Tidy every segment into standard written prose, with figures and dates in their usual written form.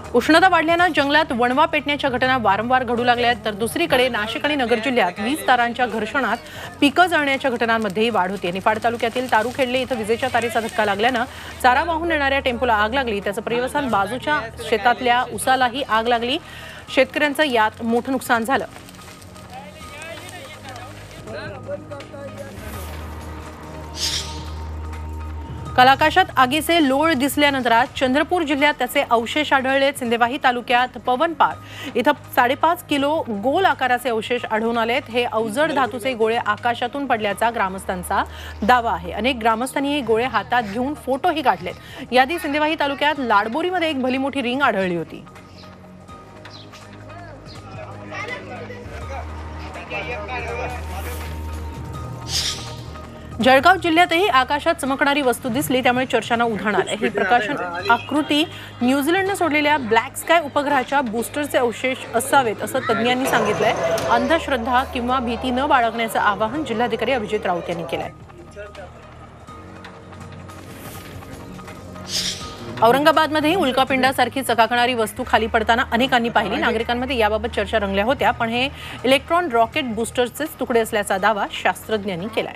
उष्णता वाढल्यानं जंगलात वणवा पेटण्याच्या घटना वारंवार घडू लागल्या आहेत, तर दुसरीकडे नाशिक आणि नगर जिल्ह्यात वीज तारांच्या घर्षणात पिकं जळण्याच्या घटनांमध्येही वाढ होते। निफाड तालुक्यातील तारुखेडले इथं विजेच्या तारेचा धक्का लागल्यानं चारा वाहून येणाऱ्या टेम्पोला आग लागली। त्याचं पर्यवसान बाजूच्या शेतातल्या उसालाही आग लागली। शेतकऱ्यांचं यात मोठं नुकसान झालं। काल आकाशात आगीचे लोळ दिसल्यानंतर आज चंद्रपूर जिल्ह्यात त्याचे अवशेष आढळले। सिंदेवाही तालुक्यात पवनपार इथं 5.5 किलो गोल आकाराचे अवशेष आढळून आलेत। हे अवजड धातूचे गोळे आकाशातून पडल्याचा ग्रामस्थांचा दावा आहे। अनेक ग्रामस्थांनी हे गोळे हातात घेऊन फोटोही काढलेत। यादी सिंदेवाही तालुक्यात लाडबोरीमध्ये एक भली मोठी रिंग आढळली होती। जळगाव जिल्ह्यातही आकाशात चमकणारी वस्तू दिसली, त्यामुळे चर्चांना उधाण आलं। ही प्रकाशन आकृती न्यूझीलंडने सोडलेल्या ब्लॅक स्काय उपग्रहाच्या बूस्टरचे अवशेष असावेत असं तज्ज्ञांनी सांगितलंय। अंधश्रद्धा किंवा भीती न बाळगण्याचं आवाहन जिल्हाधिकारी अभिजित राऊत यांनी केलंय। औरंगाबादमध्ये उल्कापिंडासारखी चकाकणारी वस्तू खाली पडताना अनेकांनी पाहिली। नागरिकांमध्ये याबाबत चर्चा रंगल्या होत्या, पण हे इलेक्ट्रॉन रॉकेट बूस्टरचेच तुकडे असल्याचा दावा शास्त्रज्ञांनी केलाय।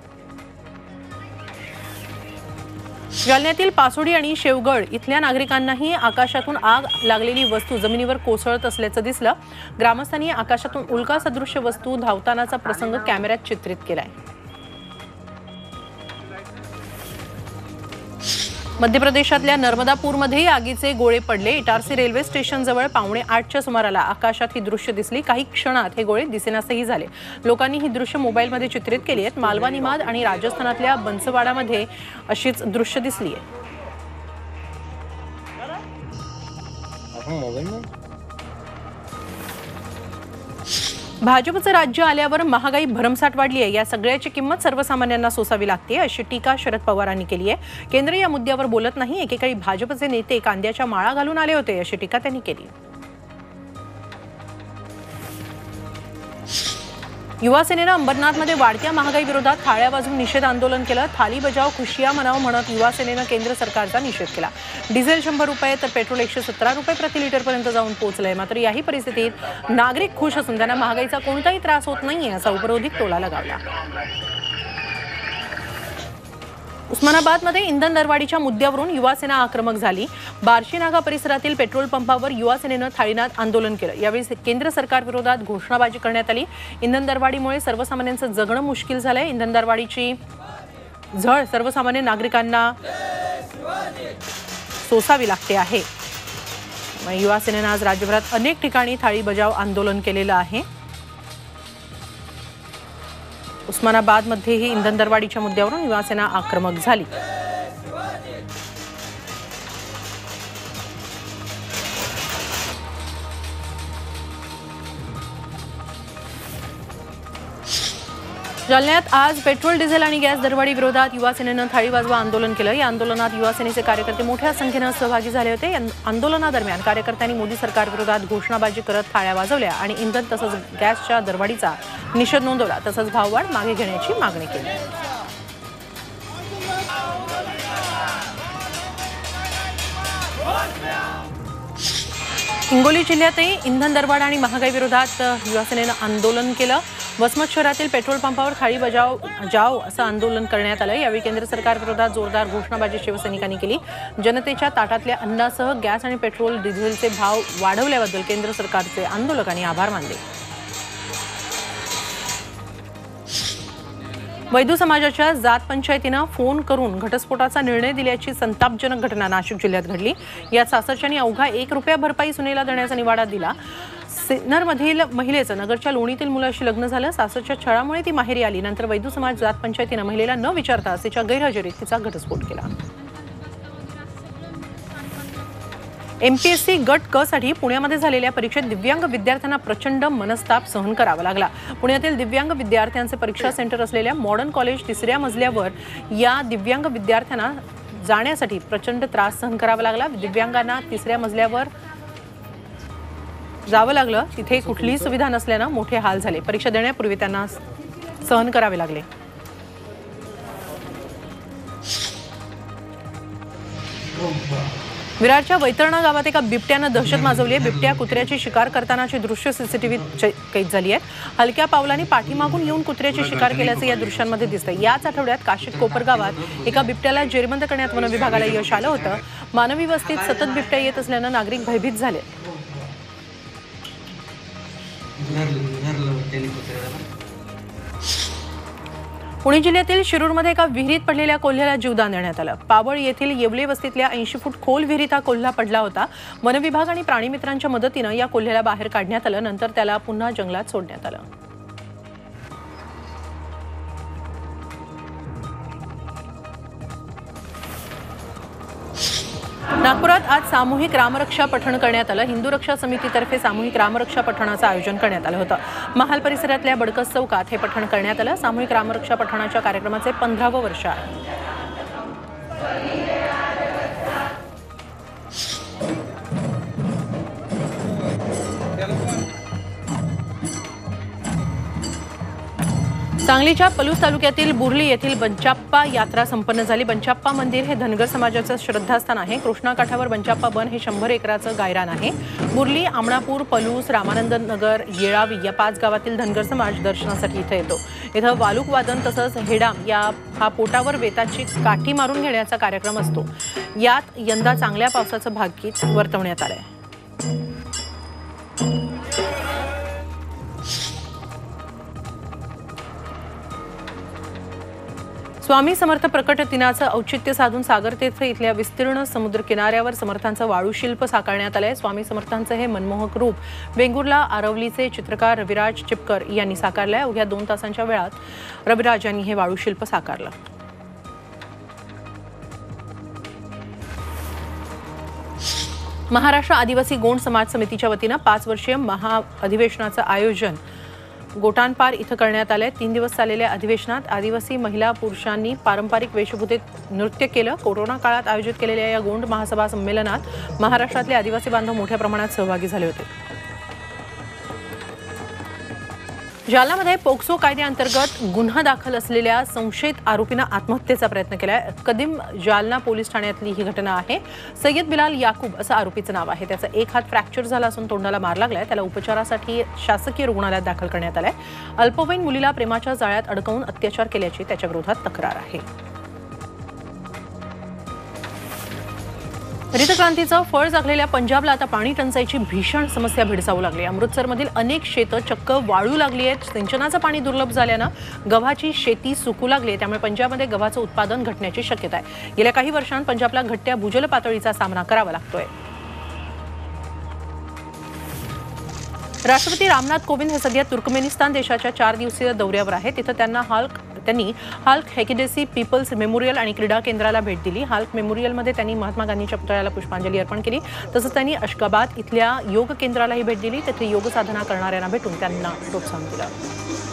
जालन्यातील पासोडी आणि शेवगड इथल्या नागरिकांनाही आकाशातून आग लागलेली वस्तू जमिनीवर कोसळत असल्याचं दिसलं। ग्रामस्थांनी आकाशातून उल्का सदृश्य वस्तू धावतानाचा प्रसंग कॅमेऱ्यात चित्रित केलाय। मध्य प्रदेशातल्या नर्मदापूरमध्ये आगीचे गोळे पडले। इटारसी रेल्वे स्टेशन जवळ 7:45च्या सुमाराला आकाशात ही दृश्य दिसली। काही क्षणात हे गोळे दिसेनासेही झाले। लोकांनी ही दृश्य मोबाईलमध्ये चित्रित केली आहेत। मालवा निमाद आणि राजस्थानातल्या बन्सवाडामध्ये अशीच दृश्य दिसली आहे। भाजपचं राज्य आल्यावर महागाई भरमसाठ वाढली आहे। या सगळ्याची किंमत सर्वसामान्यांना सोसावी लागते अशी टीका शरद पवारांनी केली आहे। केंद्र या मुद्द्यावर बोलत नाही। एकेकाळी भाजपचे नेते कांद्याच्या माळा घालून आले होते अशी टीका त्यांनी केली। युवा सेनेनं अंबरनाथमध्ये वाढत्या महागाई विरोधात थाळ्या वाजवून निषेध आंदोलन केलं। थाली बजाव खुशिया मनाव म्हणत युवा सेनेनं केंद्र सरकारचा निषेध केला। डिझेल 100 रुपये तर पेट्रोल 117 रुपये प्रति लिटरपर्यंत जाऊन पोहोचलंय। मात्र याही परिस्थितीत नागरिक खुश असून त्यांना महागाईचा कोणताही त्रास होत नाहीये असा उपरोधिक टोला लगावला। उस्मानाबादमध्ये इंधन दरवाढीच्या मुद्द्यावरून युवा सेना आक्रमक झाली। बार्शी नागा परिसरातील पेट्रोल पंपावर युवा सेनेनं थाळीनाद आंदोलन केलं। यावेळी केंद्र सरकार विरोधात घोषणाबाजी करण्यात आली। इंधन दरवाढीमुळे सर्वसामान्यांचं जगणं मुश्किल झालंय। इंधन दरवाढीची झळ सर्वसामान्य नागरिकांना सोसावी लागते आहे। युवा सेनेनं आज राज्यभरात अनेक ठिकाणी थाळी बजाव आंदोलन केलेलं आहे। उस्मानाबादमध्येही इंधन दरवाढीच्या मुद्द्यावरून युवा सेना आक्रमक झाली। जालन्यात आज पेट्रोल डिझेल आणि गॅस दरवाढी विरोधात युवा सेनेनं थाळी वाजवा आंदोलन केलं। या आंदोलनात युवा सेनेचे कार्यकर्ते मोठ्या संख्येनं सहभागी झाले होते। या आंदोलनादरम्यान कार्यकर्त्यांनी मोदी सरकार विरोधात घोषणाबाजी करत थाळ्या वाजवल्या आणि इंधन तसंच गॅसच्या दरवाढीचा निषेध नोंदवला। तसंच भाववाढ मागे घेण्याची मागणी केली। हिंगोली जिल्ह्यातही इंधन दरवाढ आणि महागाई विरोधात युवा सेनेनं आंदोलन केलं। वसमत शहरातील पेट्रोल पंपावर थाळी बजाव जाव असं आंदोलन करण्यात आलं। यावेळी केंद्र सरकार विरोधात जोरदार घोषणाबाजी शिवसैनिकांनी केली। जनतेच्या ताटातल्या अन्नासह गॅस आणि पेट्रोल डिझेलचे भाव वाढवल्याबद्दल केंद्र सरकारचे आंदोलकांनी आभार मानले। वैदू समाजाच्या जात पंचायतीनं फोन करून घटस्फोटाचा निर्णय दिल्याची संतापजनक घटना नाशिक जिल्ह्यात घडली। यात सासरच्यांनी अवघा 1 रुपया भरपाई सुनेला देण्याचा निवाडा दिला। सिन्नरमधील महिलेचं नगरच्या लोणीतील मुलाशी लग्न झालं। सासरच्या छळामुळे ती माहेरी आली। नंतर वैदू समाज जात पंचायतीनं महिलेला न विचारता तिच्या गैरहजेरीत तिचा घटस्फोट केला। MPSC गट क साठी पुण्यामध्ये झालेल्या परीक्षेत दिव्यांग विद्यार्थ्यांना प्रचंड मनस्ताप सहन करावा लागला। पुण्यातील दिव्यांग विद्यार्थ्यांचे परीक्षा सेंटर असलेल्या मॉडर्न कॉलेज 3ऱ्या मजल्यावर या दिव्यांग विद्यार्थ्यांना जाण्यासाठी प्रचंड त्रास सहन करावा लागला। दिव्यांगांना 3ऱ्या मजल्यावर जावं लागलं। तिथे कुठलीही सुविधा नसल्यानं मोठे हाल झाले। परीक्षा देण्यापूर्वी त्यांना सहन करावे लागले। विरारच्या वैतरणा गावात एका बिबट्यानं दहशत माजवली आहे। बिबट्या कुत्र्याची शिकार करतानाची दृश्य सीसीटीव्हीत कैद झाली आहे। हलक्या पावलांनी पाठीमागून येऊन कुत्र्याची शिकार केल्याचे या दृश्यांमध्ये दिसतंय। याच आठवड्यात काशीत कोपर गावात एका बिबट्याला जेरबंद करण्यात वन विभागाला यश आलं होतं। मानवी वस्तीत सतत बिबट्या येत असल्यानं नागरिक भयभीत झाले। पुणे जिल्ह्यातील शिरूरमध्ये एका विहिरीत पडलेल्या कोल्ह्याला जीवदान देण्यात आलं। पावळ येथील येवले वस्तीतल्या 80 फूट खोल विहिरीत हा कोल्हा पडला होता। वन विभाग आणि प्राणीमित्रांच्या मदतीनं या कोल्ह्याला बाहेर काढण्यात आलं। नंतर त्याला पुन्हा जंगलात सोडण्यात आलं। नागपुरात आज सामूहिक रामरक्षा पठण करण्यात आलं। हिंदू रक्षा समितीतर्फे सामूहिक रामरक्षा पठणाचं आयोजन करण्यात आलं होतं। महाल परिसरातल्या बडकस चौकात हे पठण करण्यात आलं। सामूहिक रामरक्षा पठणाच्या कार्यक्रमाचे 15वं वर्ष आहे। सांगलीच्या पलूस तालुक्यातील बुर्ली येथील बंचाप्पा यात्रा संपन्न झाली। बंचाप्पा मंदिर हे धनगर समाजाचं श्रद्धास्थान आहे। कृष्णाकाठावर बंचाप्पा बन हे 100 एकराचं गायरान आहे। बुर्ली, आमणापूर, पलूस, रामानंद नगर, येळावी या 5 गावातील धनगर समाज दर्शनासाठी इथे येतो। इथं वालुक वादन तसंच हेडाम हा पोटावर वेताची काठी मारून घेण्याचा कार्यक्रम असतो। यात यंदा चांगल्या पावसाचं भाग्य वर्तवण्यात आलंय। स्वामी समर्थ प्रकट दिनाचं औचित्य साधून सागरतीर्थ इथल्या विस्तीर्ण समुद्र किनाऱ्यावर समर्थांचं वाळूशिल्प साकारण्यात आलंय। स्वामी समर्थांचं हे मनमोहक रूप वेंगुर्ला आरवलीचे चित्रकार रविराज चिपकर यांनी साकारलंय। अवघ्या 2 तासांच्या वेळात रविराज यांनी हे वाळूशिल्प साकारलं। महाराष्ट्र आदिवासी गोंड समाज समितीच्या वतीनं 5 वर्षीय महाअधिवेशनाचं आयोजन गोटानपार इथं करण्यात आलंय। 3 दिवस चाललेल्या अधिवेशनात आदिवासी महिला पुरुषांनी पारंपरिक वेशभूषेत नृत्य केलं। कोरोना काळात आयोजित केलेल्या या गोंड महासभा संमेलनात महाराष्ट्रातले आदिवासी बांधव मोठ्या प्रमाणात सहभागी झाले होते। जालन्यामध्ये पोक्सो कायद्याअंतर्गत गुन्हा दाखल असलेल्या संशयित आरोपीनं आत्महत्येचा प्रयत्न केलाय। कदीम जालना पोलीस ठाण्यातली ही घटना आहे। सय्यद बिलाल याकूब असं आरोपीचं नाव आहे। त्याचा एक हात फ्रॅक्चर झाला असून तोंडाला मार लागलाय। त्याला उपचारासाठी शासकीय रुग्णालयात दाखल करण्यात आलंय। अल्पवयीन मुलीला प्रेमाच्या जाळ्यात अडकवून अत्याचार केल्याची त्याच्या विरोधात तक्रार आहे। हरितक्रांतीचं फळ जागलेल्या पंजाबला आता पाणी टंचाईची भीषण समस्या भेडसावू लागली। अमृतसरमधील अनेक शेतं चक्क वाळू लागली आहेत। सिंचनाचं पाणी दुर्लभ झाल्यानं गव्हाची शेती सुकू लागली आहे। त्यामुळे पंजाबमध्ये गव्हाचं उत्पादन घटण्याची शक्यता आहे। गेल्या काही वर्षांत पंजाबला घटत्या भूजल पातळीचा सामना करावा लागतोय। राष्ट्रपती रामनाथ कोविंद हे सध्या तुर्कमेनिस्तान देशाच्या 4 दिवसीय दौऱ्यावर आहेत। तिथं त्यांनी हाल्क हेकिडेसी पीपल्स मेमोरियल आणि क्रीडा केंद्राला भेट दिली। हाल्क मेमोरियलमध्ये त्यांनी महात्मा गांधींच्या पुतळ्याला पुष्पांजली अर्पण केली। तसंच त्यांनी अशगाबाद इथल्या योग केंद्रालाही भेट दिली। तिथे योग साधना करणाऱ्यांना भेटून त्यांना प्रोत्साहन दिलं।